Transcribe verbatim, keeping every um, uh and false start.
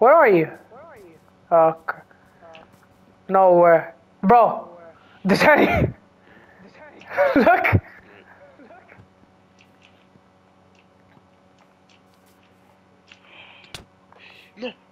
Where are you? Okay. Nowhere. Bro, the teddy. Look. No.